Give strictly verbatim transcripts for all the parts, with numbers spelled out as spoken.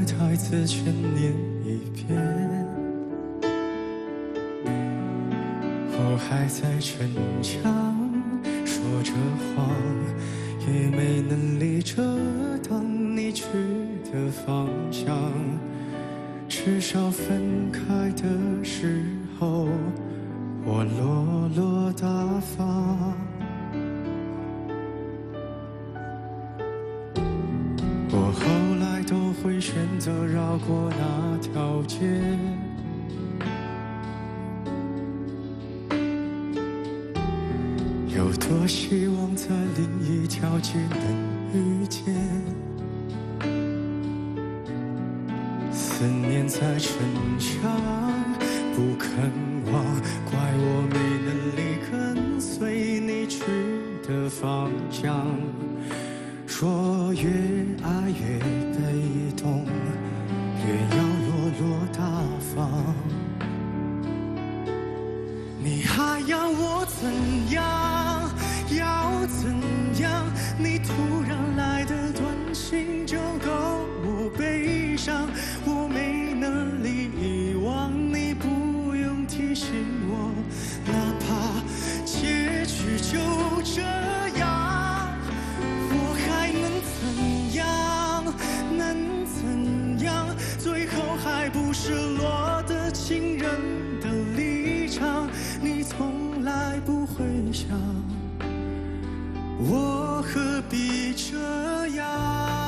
台词全念一遍。我还在逞强说着谎，也没能力遮挡你去的方向。至少分开的时候，我落落大方。我后来都会选择绕过那条街，有多希望在另一条街能遇见。思念在逞强不肯忘，怪我没能力跟随你去的方向。说越爱越被动，越要落落大方。你还要我怎样？要怎样？你突然来的短信就够我悲伤，我没能力遗忘，你不用提醒我，哪怕结局就这样。最后还不是落得情人的立场，你从来不会想，我何必这样？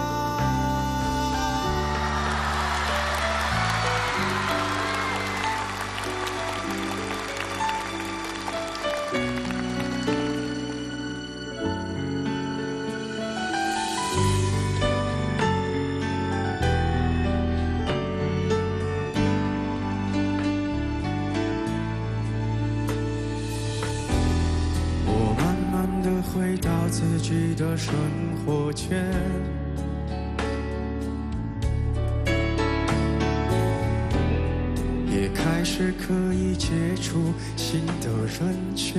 回到自己的生活圈，也开始可以接触新的人圈。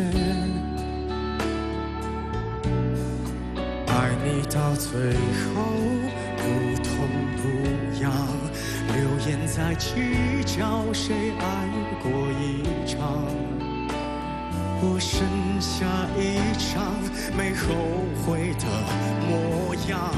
爱你到最后不痛不痒，流言在计较谁爱过一场。我剩下一张没后悔的模样。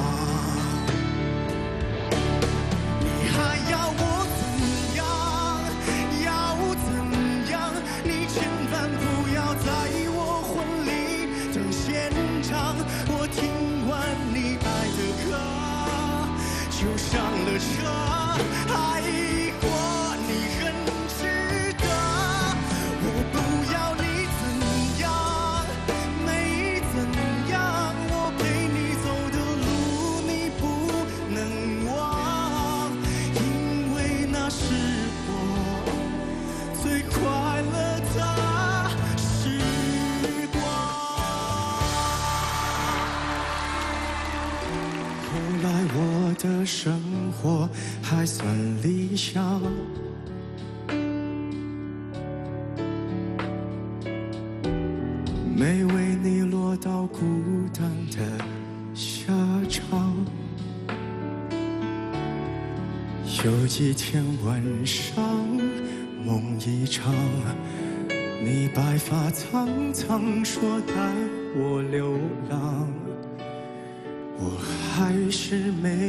你还要我怎样？要怎样？你千万不要在我婚礼等现场。我听完你爱的歌，就上了车，爱过你很值得。我不要你的生活还算理想，没为你落到孤单的下场。有几天晚上梦一场，你白发苍苍说带我流浪，我还是没